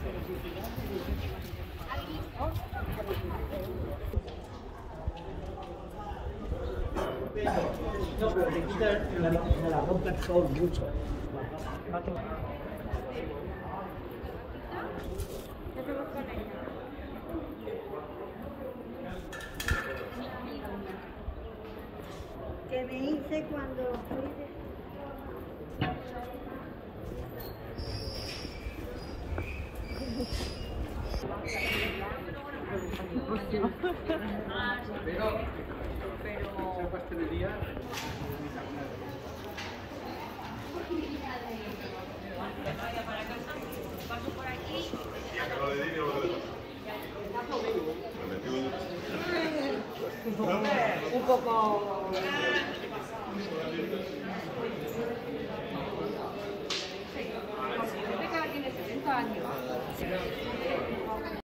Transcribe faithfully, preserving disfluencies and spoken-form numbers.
No, pero te quita la, la rompe todo mucho. Que me hice cuando fui de... Pero, pero... esa pastelería... Paso por aquí. Un poco... Este cara tiene setenta años.